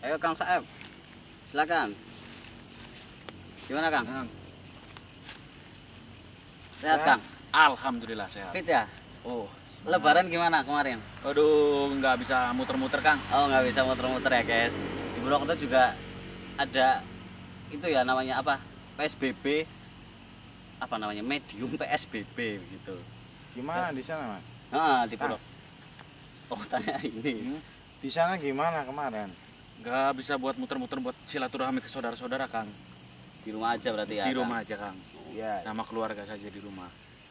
Ayo Kang Saeb, silakan. Gimana Kang? Sehat Kang? Alhamdulillah sehat. Fit ya? Oh, Lebaran gimana kemarin? aduh, nggak bisa muter-muter Kang. Oh nggak bisa muter-muter ya guys. Di Purwokerto juga ada itu ya namanya apa? PSBB, apa namanya, medium PSBB gitu. Gimana di sana, Mas? Di Purwokerto. Oh tanya ini. Di sana gimana kemarin? Nggak bisa buat muter-muter buat silaturahmi ke saudara-saudara Kang. Di rumah aja berarti ya? Di Kang? rumah aja Kang. Ya, Sama keluarga saja di rumah.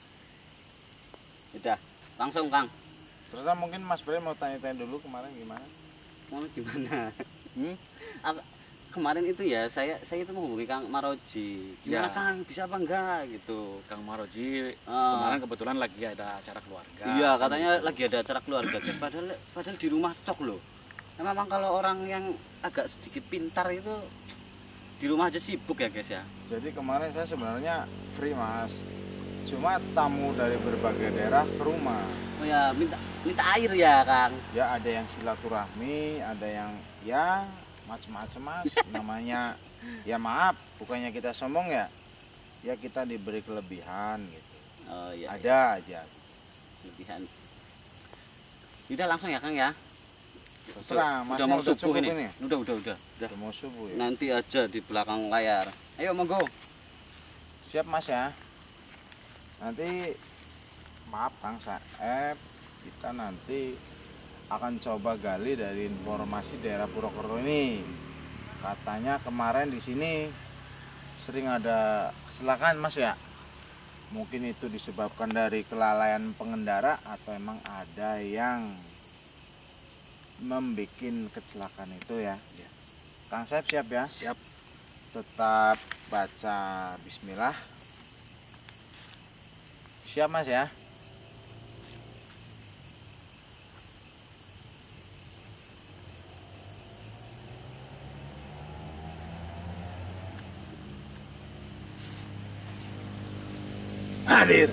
Udah, langsung Kang. terus mungkin Mas Bre mau tanya-tanya dulu kemarin gimana? Mau gimana? Kemarin itu ya saya itu menghubungi Kang Maroji. Gimana Ya. Kang, bisa apa enggak gitu? Kang Maroji Ah. kemarin kebetulan lagi ada acara keluarga. Iya, katanya lagi ada acara keluarga. Padahal di rumah tok loh. Nah, memang kalau orang yang agak sedikit pintar itu di rumah aja sibuk ya guys ya. Jadi kemarin saya sebenarnya free, Mas. Cuma tamu dari berbagai daerah ke rumah. Oh ya, minta air ya Kang. Ya ada yang silaturahmi, ada yang ya macam-macam, Mas. Namanya ya maaf, bukannya kita sombong ya. Ya kita diberi kelebihan gitu. Oh iya. Ada aja. Lebihan. Udah langsung ya Kang ya. Terserah, Udah Masnya mau udah subuh cukup ini. ini? Udah. Udah mau subuh ya. Nanti aja di belakang layar. Ayo monggo. Siap, Mas ya. Nanti maaf Kang Saeb, kita nanti akan coba gali dari informasi daerah Purwokerto ini. Katanya kemarin di sini sering ada kecelakaan, Mas ya. Mungkin itu disebabkan dari kelalaian pengendara atau emang ada yang membuat kecelakaan itu ya. Kang Saeb siap ya? Siap. Tetap baca bismillah. Siap Mas ya? Hadir.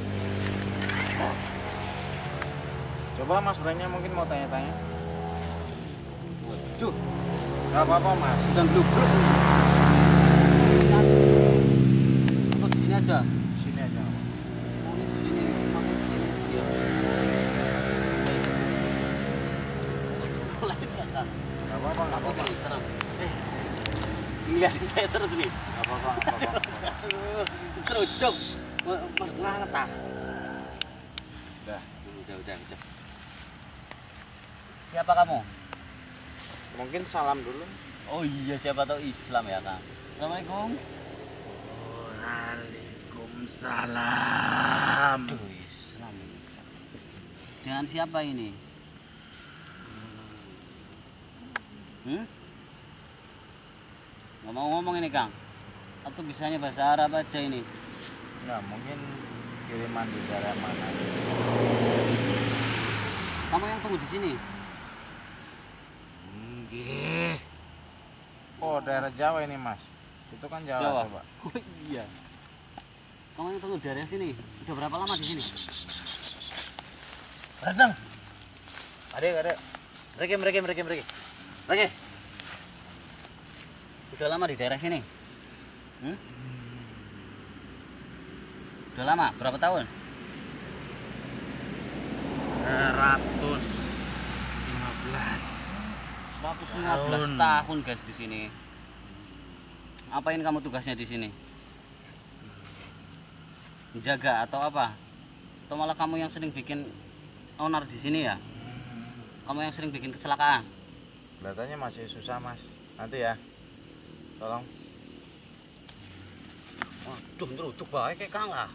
Coba Mas Brenya mungkin mau tanya-tanya. Waduh, Gak apa-apa Mas. udah glubruk. Aku di sini aja. Sini aja. Oh, ini di sini. Aku di sini. Iya. Mulai Kang. Gak apa-apa, gak apa-apa. Serem. Ngeliatin saya terus nih. Gak apa-apa, gak apa-apa. Aduh, seruduk. Mana tak? Udah. Udah. Siapa kamu? Mungkin salam dulu. Oh iya, siapa tahu Islam ya Kang. Assalamualaikum. Waalaikumsalam. Aduh, Islam. Dengan siapa ini? Ngomong-ngomong ini Kang. Atau bisanya bahasa Arab aja ini? Nah, mungkin kiriman di daerah mana? Kamu yang tunggu di sini? Nggih. Oh, daerah Jawa ini, Mas. Itu kan Jawa, Jawa. coba. Oh iya. Kamu yang tunggu dari sini? Udah berapa lama di sini? Radang. Ada. Mereka. Udah lama di daerah sini? Udah lama? Berapa tahun? 115 tahun guys di sini. Apain kamu tugasnya di sini? Menjaga atau apa? Atau malah kamu yang sering bikin onar di sini ya? Kamu yang sering bikin kecelakaan? Kelihatannya masih susah, Mas. Nanti ya. Tolong. Waduh, ngeruduk baik kayak Kang ah.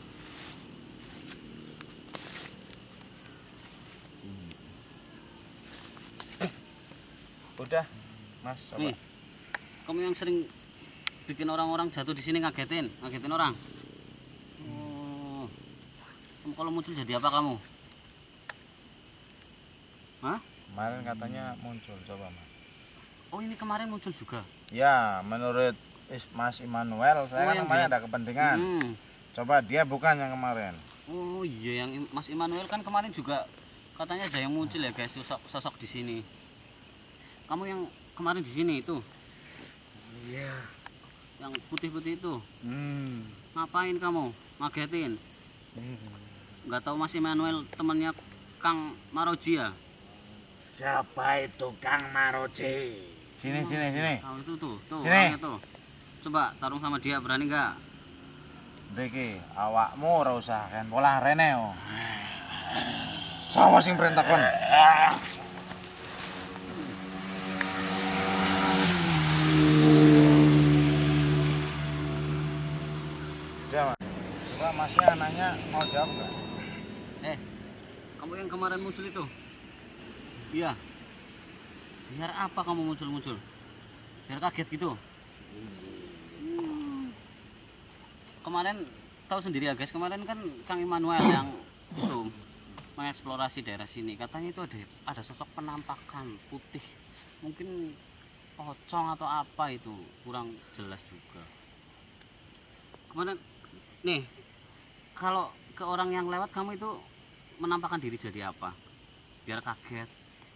Udah, Mas, coba. Nih, kamu yang sering bikin orang-orang jatuh di sini ngagetin orang. Oh, kamu kalau muncul jadi apa kamu? Hah? Kemarin katanya muncul, coba, Mas. Oh, ini kemarin muncul juga. Ya, menurut Mas Immanuel, saya kan yang kemarin dia- ada kepentingan. Coba dia bukan yang kemarin. Oh iya, yang Mas Immanuel kan kemarin juga katanya ada yang muncul ya guys, sosok di sini. Kamu yang kemarin di sini itu, Iya. yang putih-putih itu. Hmm. Ngapain kamu? Ngagetin? Nggak tahu Mas Immanuel temannya Kang Maroji ya? Siapa itu Kang Maroji? Sini. Tahu itu tuh Sini. orangnya tuh. Coba tarung sama dia, berani nggak? Iki awakmu ora usah kan pola rene yo. Sama sing perintah kon. Ya, Mas. Coba Masnya nanya mau jawab enggak? Kamu yang kemarin muncul itu? Iya. Biar apa kamu muncul-muncul? Biar kaget gitu? Kemarin tahu sendiri ya guys, kemarin kan Kang Immanuel yang itu mengeksplorasi daerah sini. Katanya itu ada sosok penampakan putih. Mungkin pocong atau apa itu, kurang jelas juga. Kemarin nih, kalau ke orang yang lewat kamu itu menampakkan diri jadi apa? Biar kaget.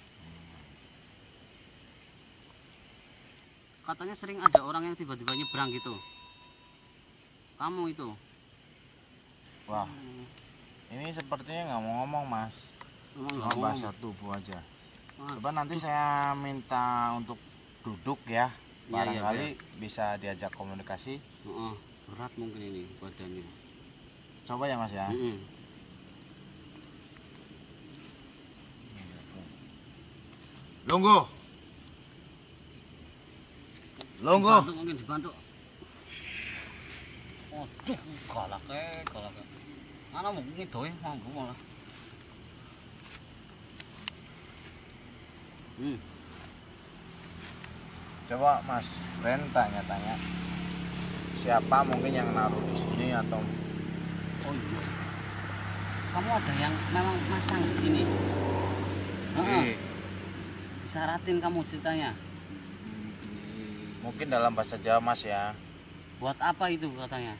Katanya sering ada orang yang tiba-tiba nyebrang gitu. Kamu itu. Wah, ini sepertinya nggak mau ngomong, Mas. Emang nggak Mau mau bahasa ngomong? tubuh aja. Wah, Coba nanti saya minta untuk duduk ya. Iya, Barangkali bisa diajak komunikasi. berat mungkin ini badannya. Coba ya, Mas ya. Longgo. Dibantu, mungkin dibantu. Aduh, galak. Mana mau ngidoy manggu malah. Coba Mas Ren tanya-tanya. Siapa mungkin yang naruh di sini atau Oh iya. Kamu ada yang memang masang di sini? Disaratin kamu ceritanya. mungkin dalam bahasa Jawa, Mas ya. Buat apa itu katanya?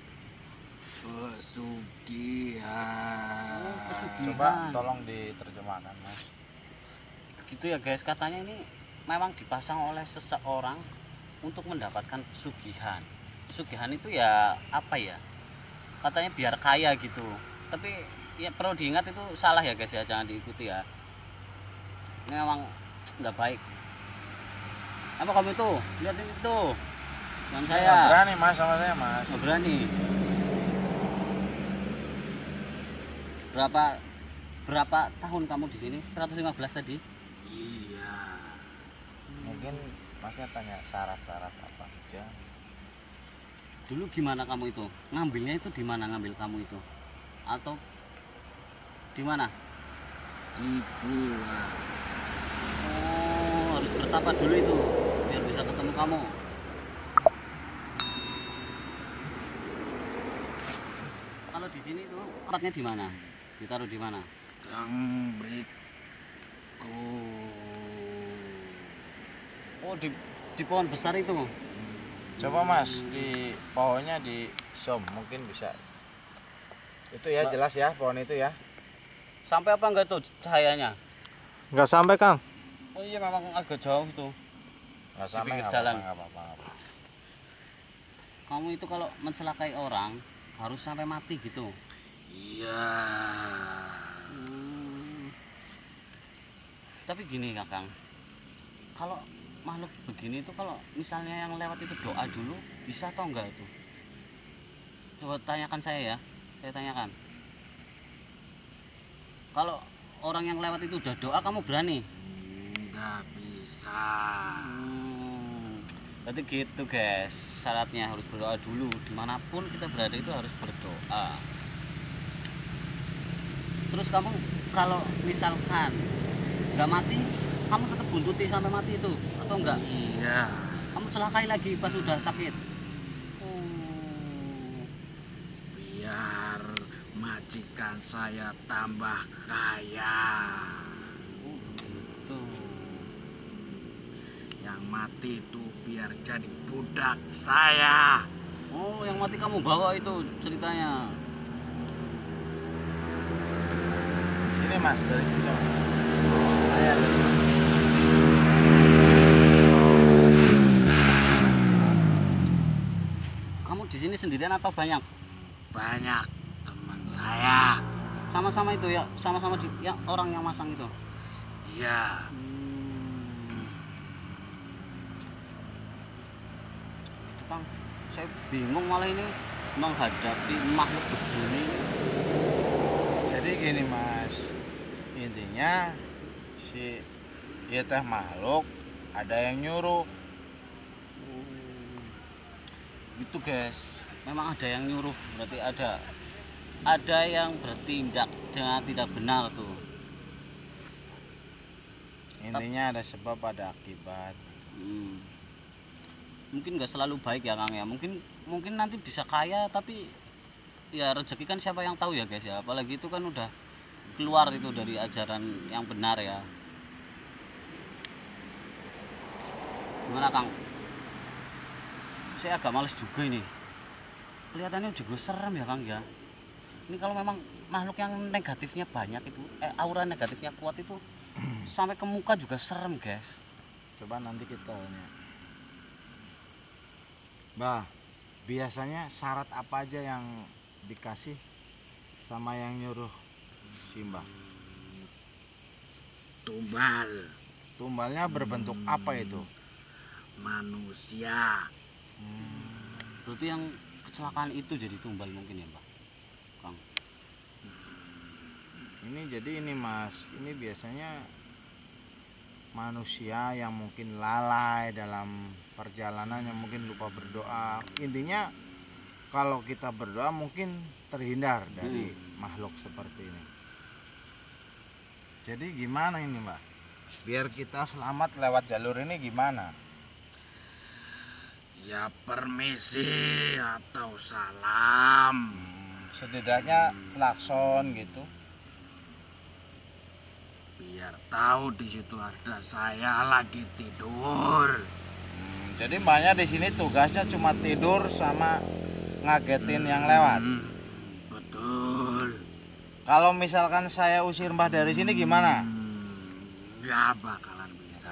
Pesugihan. Pesugihan. Coba tolong diterjemahkan, Mas. Gitu ya guys, katanya ini memang dipasang oleh seseorang untuk mendapatkan pesugihan. Pesugihan itu ya apa ya? Katanya biar kaya gitu. Tapi ya perlu diingat itu salah ya guys ya, jangan diikuti ya. Ini memang nggak baik. Apa kamu itu? Lihatin itu. Yang Nggak saya. berani Mas sama saya, Mas. Nggak berani. Berapa tahun kamu di sini? 115 tadi? Iya. Mungkin Masnya tanya syarat-syarat apa aja. Dulu gimana kamu itu? Ngambilnya itu di mana ngambil kamu itu? Atau di mana? Di gua. Oh, harus bertapa dulu itu biar bisa ketemu kamu. Kalau di sini tuh tempatnya di mana? Ditaruh di mana? Kang Briko. Oh, di pohon besar itu. Coba Mas di pohonnya di zoom mungkin bisa. Itu ya jelas ya pohon itu ya. Sampai apa enggak tuh cahayanya? Enggak sampai, Kang. Oh iya, memang agak jauh tuh. Enggak sampai pinggir nggak jalan. apa-apa. Kamu itu kalau mencelakai orang harus sampai mati gitu. Iya. Tapi gini Kakang, kalau makhluk begini itu kalau misalnya yang lewat itu doa dulu bisa atau enggak itu? Coba tanyakan saya ya, saya tanyakan. Kalau orang yang lewat itu udah doa, kamu berani? Nggak bisa. Berarti gitu guys, syaratnya harus berdoa dulu. Dimanapun kita berada itu harus berdoa. Terus kamu kalau misalkan nggak mati, kamu tetap buntuti sampai mati itu atau enggak? Iya. Kamu celakai lagi pas sudah sakit. Biar majikan saya tambah kaya. Tuh. Yang mati itu biar jadi budak saya. Oh, yang mati kamu bawa itu ceritanya. Sini Mas dari sini coba. Ayo. sendirian atau banyak? Banyak teman saya. Sama-sama itu ya, sama-sama yang orang yang masang itu. Iya. Itu Kang, saya bingung malah ini menghadapi makhluk begini. Jadi gini Mas, intinya si ya teh makhluk ada yang nyuruh. Gitu guys, memang ada yang nyuruh, berarti ada yang bertindak dengan tidak benar tuh. Intinya ada sebab ada akibat. Mungkin nggak selalu baik ya Kang ya, mungkin nanti bisa kaya, tapi ya rezeki kan siapa yang tahu ya guys ya, apalagi itu kan udah keluar itu dari ajaran yang benar ya. Gimana Kang? Saya agak males juga ini. Kelihatannya juga serem ya Kang ya. Ini kalau memang makhluk yang negatifnya banyak itu, aura negatifnya kuat itu sampai ke muka juga serem guys. Coba nanti kita tanya. Bah, biasanya syarat apa aja yang dikasih sama yang nyuruh si Mbah? Tumbal Tumbalnya berbentuk apa itu? manusia. Berarti yang kecelakaan itu jadi tumbal mungkin ya Mbak Kang. Ini jadi ini Mas, ini biasanya manusia yang mungkin lalai dalam perjalanan, yang mungkin lupa berdoa. Intinya kalau kita berdoa mungkin terhindar dari makhluk seperti ini. Jadi gimana ini Mbak? Biar kita selamat lewat jalur ini gimana? Ya permisi atau salam. Setidaknya klakson gitu. Biar tahu di situ ada saya lagi tidur. Jadi Mbaknya di sini tugasnya cuma tidur sama ngagetin yang lewat. Betul. Kalau misalkan saya usir Mbah dari sini gimana? Nggak bakalan bisa.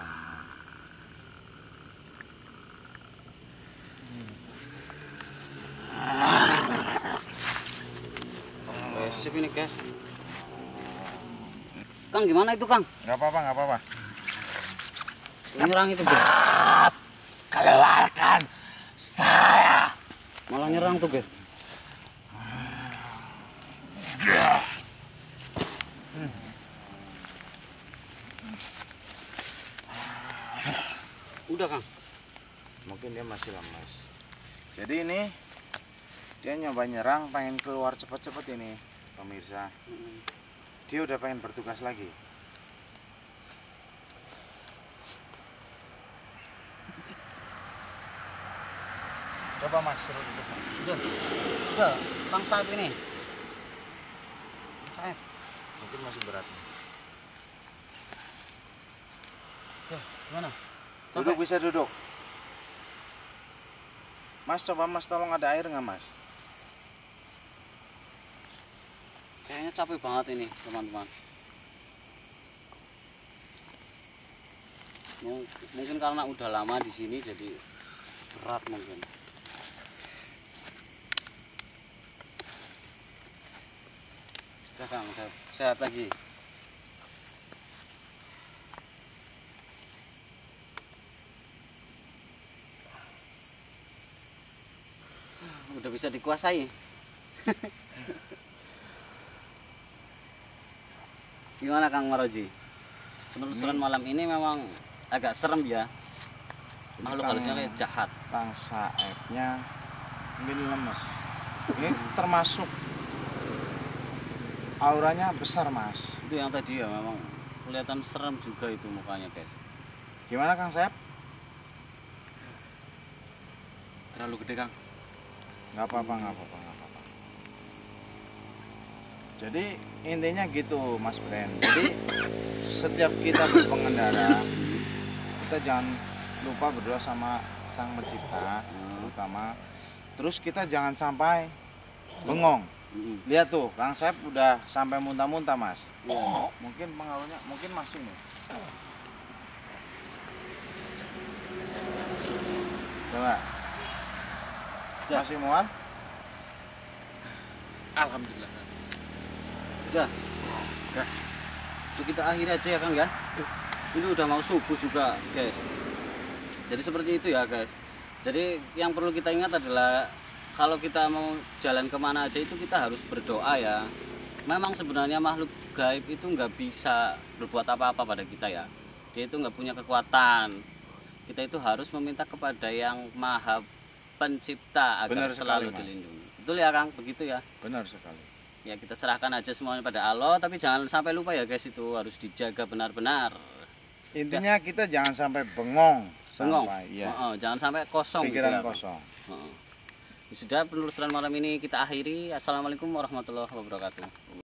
Sip ini guys. Kang gimana itu Kang? Nggak apa-apa, nggak apa-apa. Nyerang itu guys. Keluarkan saya. Malah nyerang tuh guys. Udah Kang. Mungkin dia masih lemas. Jadi ini dia nyoba nyerang, pengen keluar cepet-cepet ini pemirsa. Dia udah pengen bertugas lagi. Coba Mas suruh duduk. Udah Kang Saib ini. Saib. Mungkin masih berat. Gimana? Duduk, bisa duduk. Mas, coba Mas tolong ada air nggak Mas? Kayaknya capek banget ini teman-teman. Mungkin karena udah lama di sini jadi berat mungkin. Sudah Kang, sehat lagi. Udah bisa dikuasai. Gimana Kang Maroji? Penelusuran malam ini memang agak serem ya. Makhluk halusnya kayak jahat. Kang Saebnya mungkin lemes. Ini termasuk auranya besar Mas. Itu yang tadi ya memang kelihatan serem juga itu mukanya guys. Gimana Kang Saeb? Terlalu gede Kang. Nggak apa-apa, nggak apa-apa, nggak apa-apa. Jadi intinya gitu Mas Bren. Jadi setiap kita berpengendara, kita jangan lupa berdoa sama Sang Pencipta terutama. Terus kita jangan sampai bengong. Lihat tuh, Kang Saeb udah sampai muntah-muntah Mas. Mungkin pengaruhnya, mungkin masih nih. Coba. Masih mual? Alhamdulillah. Udah. Itu kita akhiri aja ya Kang ya. Ini udah mau subuh juga guys. Jadi seperti itu ya guys. Jadi yang perlu kita ingat adalah kalau kita mau jalan kemana aja itu kita harus berdoa ya. Memang sebenarnya makhluk gaib itu nggak bisa berbuat apa-apa pada kita ya. Dia itu nggak punya kekuatan. Kita itu harus meminta kepada yang maha pencipta agar Benar selalu sekali, Mas. dilindungi. Betul ya Kang, begitu ya. Benar sekali. Ya kita serahkan aja semuanya pada Allah, tapi jangan sampai lupa ya guys, itu harus dijaga benar-benar. Intinya kita jangan sampai bengong. Bengong. Sampai, ya. Jangan sampai kosong gitu Pikiran ya, Kang. kosong. Sudah penelusuran malam ini kita akhiri. Assalamualaikum warahmatullahi wabarakatuh.